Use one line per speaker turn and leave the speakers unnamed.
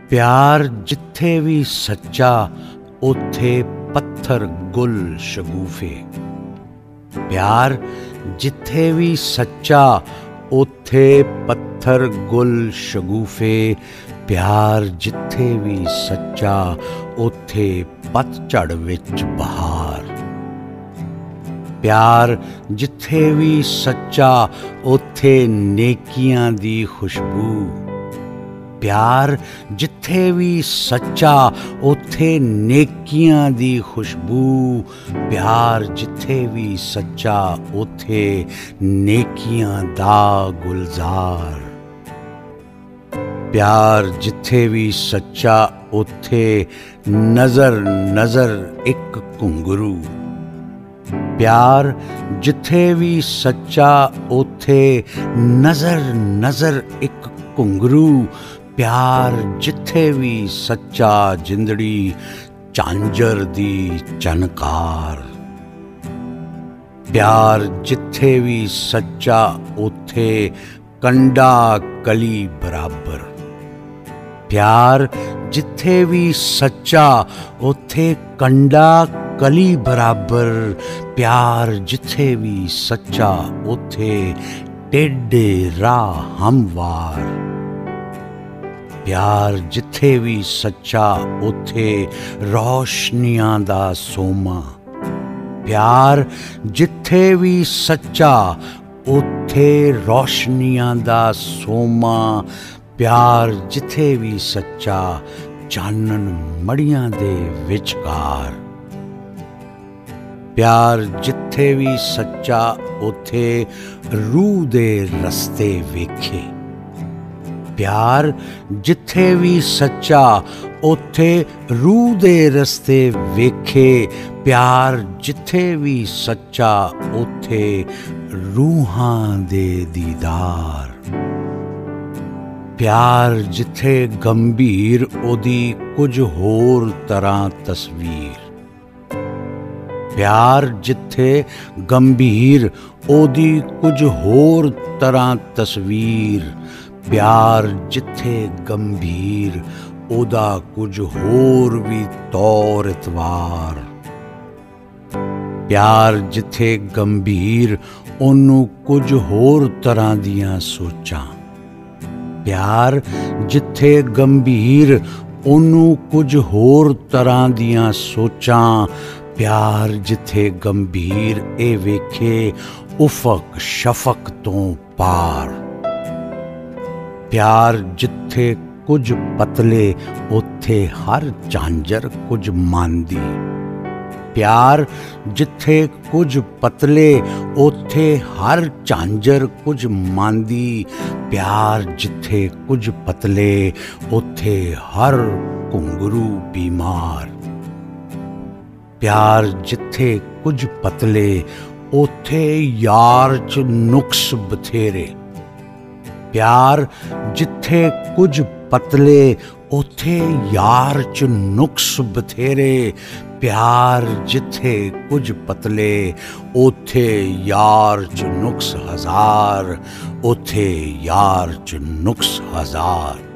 प्यार जिथे भी सच्चा उथे पत्थर गुल शगूफे। प्यार जिथे भी सच्चा उथे पत्थर गुल शगूफे। प्यार जिथे भी सच्चा उथे पतझड़ विच बहार। प्यार जिथे भी सच्चा उथे नेकियां दी खुशबू। प्यार जिथे भी सच्चा उथे नेकियां दी खुशबू। प्यार जिथे भी सच्चा उथे नेकियां दा गुलजार। प्यार जिथे भी सच्चा उथे नजर नजर एक घुंघरू। प्यार जिथे भी सच्चा उथे नजर नजर एक घुंघरू। प्यार जिथे भी सच्चा जिंदड़ी झांझर दी चनकार। प्यार जिथे भी सच्चा उथे कंडा कली बराबर। प्यार जिथे भी सच्चा उथे कंडा कली बराबर। प्यार जिथे भी सच्चा उथे टेढ़े राह हमवार। प्यार जिथे भी सच्चा उथे रोशनियां दा सोमा। प्यार जिथे भी सच्चा उथे रोशनियां दा सोमा। प्यार जिथे भी सच्चा चानन मड़ियां दे विचकार। प्यार जिथे भी सच्चा उथे रूह दे रस्ते वेखे। प्यार जिथे भी सच्चा उथे रूह दे रस्ते वेखे। प्यार जिथे भी सच्चा उथे रूहां दे दीदार। प्यार जिथे गंभीर ओदी कुछ होर तरह तस्वीर। प्यार जिथे गंभीर ओदी कुछ होर तरह तस्वीर। प्यार जिथे गंभीर ओदा कुछ होर भी तौर इतवार। प्यार जिथे गंभीर ओनू कुछ होर तरह दियां सोचां। प्यार जिथे गंभीर ओनू कुछ होर तरह दियां सोचां। प्यार जिथे गंभीर ए वेखे उफक शफक तो पार। प्यार जिथे कुछ पतले उथे हर झांझर कुछ मांदी। प्यार जिथे कुछ पतले उथे हर झांझर कुछ मांदी। प्यार जिथे कुछ पतले उथे हर घुंघरू बीमार। प्यार जिथे कुछ पतले उथे यार च नुक्स बथेरे। प्यार जिथे कुछ पतले उथे यार च नुक्स बथेरे। प्यार जिथे कुछ पतले उथे यार च नुक्स हजार। उथे यार च नुक्स हजार।